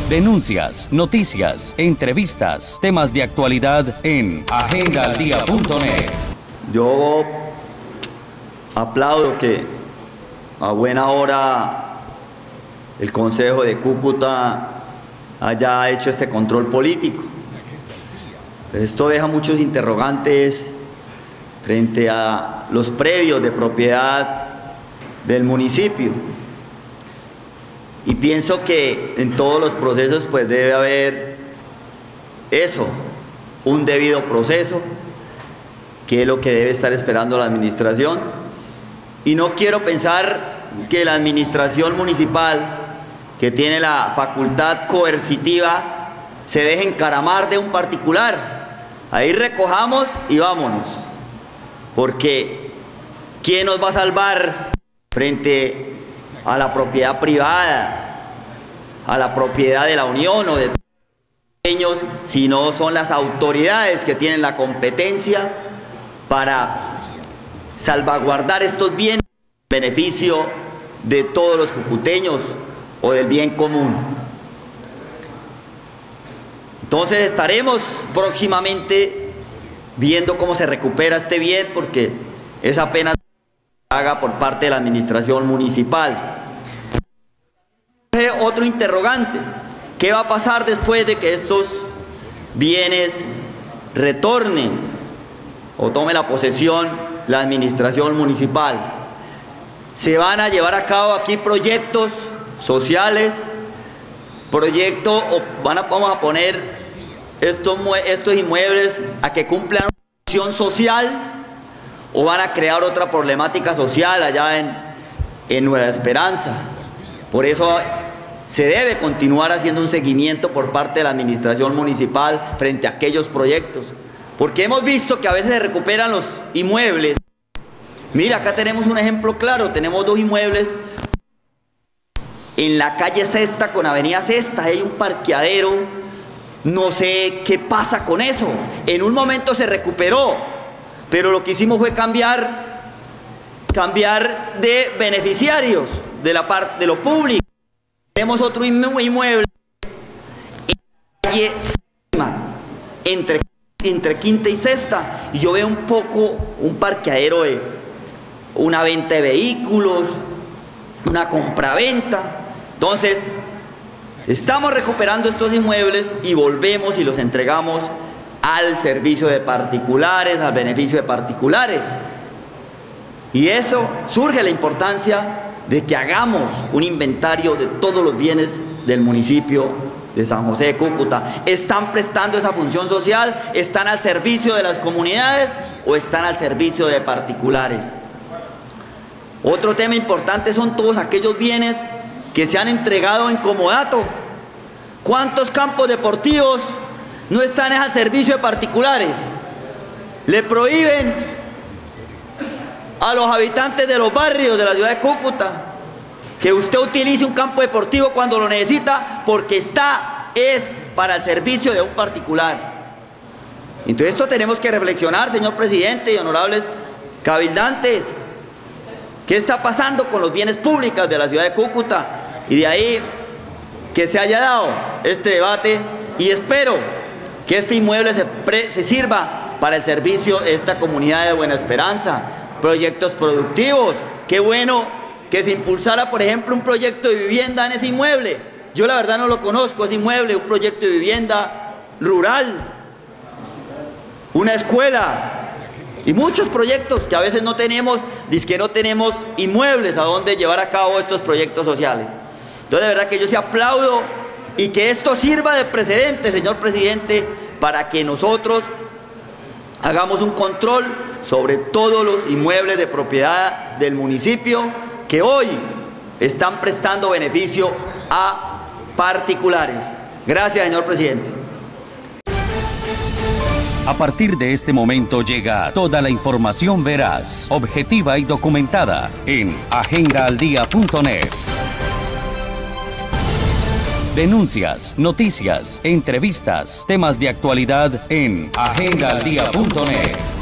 Denuncias, noticias, entrevistas, temas de actualidad en agendaaldia.net. Yo aplaudo que a buena hora el Consejo de Cúcuta haya hecho este control político. Esto deja muchos interrogantes frente a los predios de propiedad del municipio. Y pienso que en todos los procesos pues debe haber eso, un debido proceso, que es lo que debe estar esperando la administración. Y no quiero pensar que la administración municipal, que tiene la facultad coercitiva, se deje encaramar de un particular. Ahí recojamos y vámonos, porque ¿quién nos va a salvar frente a la propiedad privada, a la propiedad de la Unión o de ellos, si no son las autoridades que tienen la competencia para salvaguardar estos bienes en beneficio de todos los cucuteños o del bien común? Entonces estaremos próximamente viendo cómo se recupera este bien, porque es apenas haga por parte de la administración municipal. Otro interrogante: ¿qué va a pasar después de que estos bienes retornen o tome la posesión la administración municipal? ¿Se van a llevar a cabo aquí proyectos sociales, vamos a poner estos inmuebles a que cumplan una función social, o van a crear otra problemática social allá en Nueva Esperanza? Por eso se debe continuar haciendo un seguimiento por parte de la administración municipal frente a aquellos proyectos, porque hemos visto que a veces se recuperan los inmuebles. Mira, acá tenemos un ejemplo claro, tenemos dos inmuebles en la calle Sexta con avenida Sexta, hay un parqueadero, no sé qué pasa con eso. En un momento se recuperó, pero lo que hicimos fue cambiar de beneficiarios de la parte de lo público. Tenemos otro inmueble en la calle Séptima, entre Quinta y Sexta, y yo veo un parqueadero de una venta de vehículos, una compraventa. Entonces estamos recuperando estos inmuebles y volvemos y los entregamos al servicio de particulares, al beneficio de particulares. Y eso surge la importancia de que hagamos un inventario de todos los bienes del municipio de San José de Cúcuta. ¿Están prestando esa función social? ¿Están al servicio de las comunidades o están al servicio de particulares? Otro tema importante son todos aquellos bienes que se han entregado en comodato. ¿Cuántos campos deportivos no están al servicio de particulares? Le prohíben a los habitantes de los barrios de la ciudad de Cúcuta que usted utilice un campo deportivo cuando lo necesita, porque es para el servicio de un particular. Entonces esto tenemos que reflexionar, señor presidente y honorables cabildantes. ¿Qué está pasando con los bienes públicos de la ciudad de Cúcuta? Y de ahí que se haya dado este debate, y espero que este inmueble se sirva para el servicio de esta comunidad de Buena Esperanza. Proyectos productivos, qué bueno que se impulsara, por ejemplo, un proyecto de vivienda en ese inmueble. Yo la verdad no lo conozco, ese inmueble, un proyecto de vivienda rural, una escuela y muchos proyectos que a veces no tenemos, dizque no tenemos inmuebles a donde llevar a cabo estos proyectos sociales. Entonces de verdad que yo sí aplaudo, y que esto sirva de precedente, señor presidente, para que nosotros hagamos un control sobre todos los inmuebles de propiedad del municipio que hoy están prestando beneficio a particulares. Gracias, señor presidente. A partir de este momento llega toda la información veraz, objetiva y documentada en agendaaldia.net. Denuncias, noticias, entrevistas, temas de actualidad en agendaaldia.net.